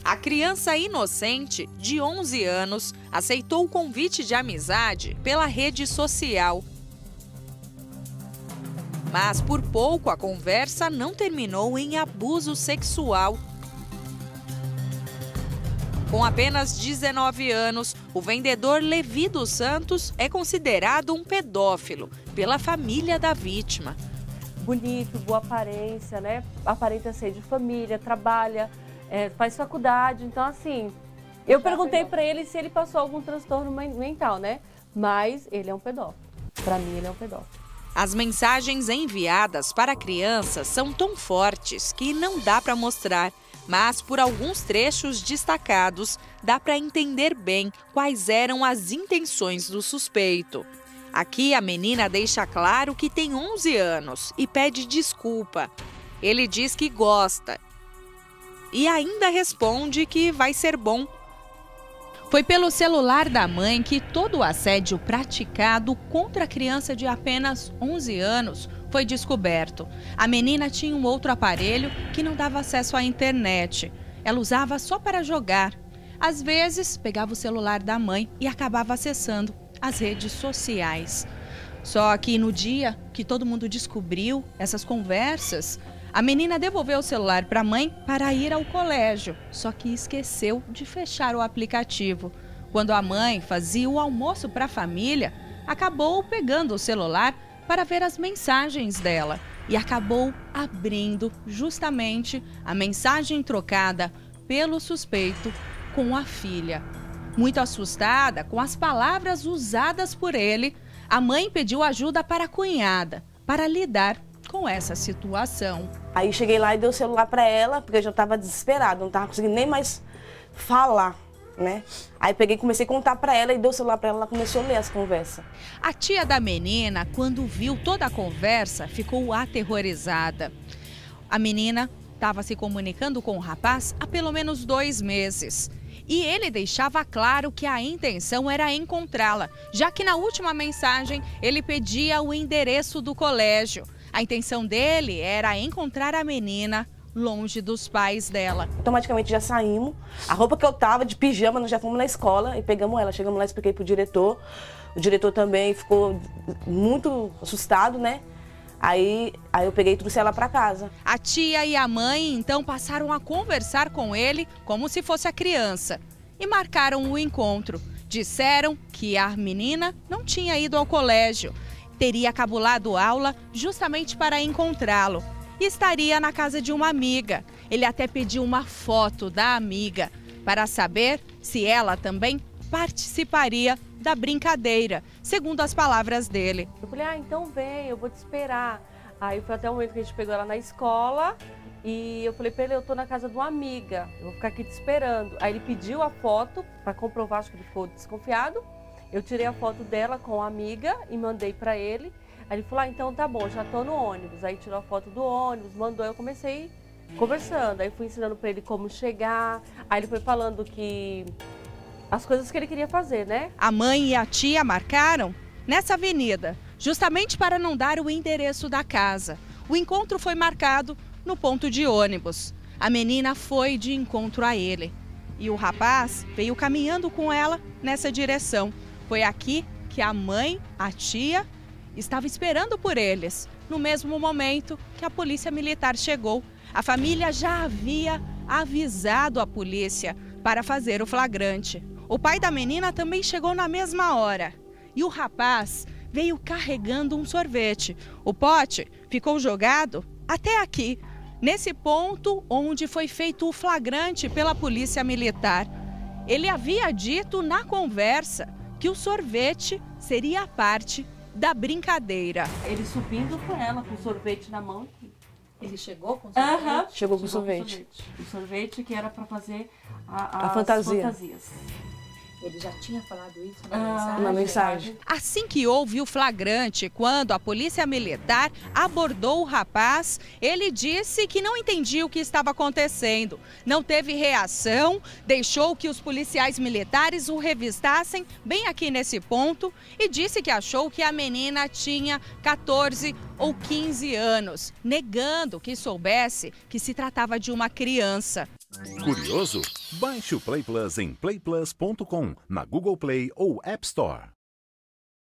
A criança inocente, de 11 anos, aceitou o convite de amizade pela rede social. Mas por pouco a conversa não terminou em abuso sexual. Com apenas 19 anos, o vendedor Levi dos Santos é considerado um pedófilo pela família da vítima. Bonito, boa aparência, né? Aparenta ser de família, trabalha, faz faculdade. Então, assim, eu perguntei para ele se ele passou algum transtorno mental, né? Mas ele é um pedófilo. Para mim, ele é um pedófilo. As mensagens enviadas para a criança são tão fortes que não dá para mostrar. Mas por alguns trechos destacados, dá para entender bem quais eram as intenções do suspeito. Aqui a menina deixa claro que tem 11 anos e pede desculpa. Ele diz que gosta e ainda responde que vai ser bom. Foi pelo celular da mãe que todo o assédio praticado contra a criança de apenas 11 anos foi descoberto. A menina tinha um outro aparelho que não dava acesso à internet. Ela usava só para jogar. Às vezes, pegava o celular da mãe e acabava acessando as redes sociais. Só que no dia que todo mundo descobriu essas conversas, a menina devolveu o celular para a mãe para ir ao colégio, só que esqueceu de fechar o aplicativo. Quando a mãe fazia o almoço para a família, acabou pegando o celular para ver as mensagens dela e acabou abrindo justamente a mensagem trocada pelo suspeito com a filha. Muito assustada com as palavras usadas por ele, a mãe pediu ajuda para a cunhada para lidar com essa situação. Aí cheguei lá e dei o celular para ela, porque eu já estava desesperada, não estava conseguindo nem mais falar, né? Aí peguei e comecei a contar para ela e dei o celular para ela, ela começou a ler as conversas. A tia da menina, quando viu toda a conversa, ficou aterrorizada. A menina estava se comunicando com o rapaz há pelo menos 2 meses. E ele deixava claro que a intenção era encontrá-la, já que na última mensagem ele pedia o endereço do colégio. A intenção dele era encontrar a menina longe dos pais dela. Automaticamente já saímos. A roupa que eu tava de pijama, nós já fomos na escola e pegamos ela. Chegamos lá, expliquei pro diretor. O diretor também ficou muito assustado, né? Aí eu peguei e trouxe ela para casa. A tia e a mãe então passaram a conversar com ele como se fosse a criança e marcaram o encontro. Disseram que a menina não tinha ido ao colégio, teria cabulado aula justamente para encontrá-lo e estaria na casa de uma amiga. Ele até pediu uma foto da amiga para saber se ela também participaria da brincadeira, segundo as palavras dele. Eu falei, então vem, eu vou te esperar. Aí foi até o momento que a gente pegou ela na escola e eu falei pra ele, eu tô na casa de uma amiga, eu vou ficar aqui te esperando. Aí ele pediu a foto para comprovar, acho que ele ficou desconfiado. Eu tirei a foto dela com a amiga e mandei para ele. Aí ele falou, então tá bom, já tô no ônibus. Aí tirou a foto do ônibus, mandou, eu comecei conversando. Aí fui ensinando para ele como chegar. Aí ele foi falando que as coisas que ele queria fazer, né? A mãe e a tia marcaram nessa avenida, justamente para não dar o endereço da casa. O encontro foi marcado no ponto de ônibus. A menina foi de encontro a ele e o rapaz veio caminhando com ela nessa direção. Foi aqui que a mãe, a tia, estava esperando por eles, no mesmo momento que a polícia militar chegou. A família já havia avisado a polícia para fazer o flagrante. O pai da menina também chegou na mesma hora e o rapaz veio carregando um sorvete. O pote ficou jogado até aqui, nesse ponto onde foi feito o flagrante pela polícia militar. Ele havia dito na conversa que o sorvete seria parte da brincadeira. Ele subindo com ela, com o sorvete na mão. Ele chegou com o sorvete? Chegou com o sorvete. O sorvete que era para fazer a fantasia. Fantasias. Ele já tinha falado isso na Na mensagem. Assim que houve o flagrante, quando a polícia militar abordou o rapaz, ele disse que não entendia o que estava acontecendo. Não teve reação, deixou que os policiais militares o revistassem bem aqui nesse ponto e disse que achou que a menina tinha 14 ou 15 anos, negando que soubesse que se tratava de uma criança. Curioso? Baixe o Play Plus em playplus.com, na Google Play ou App Store.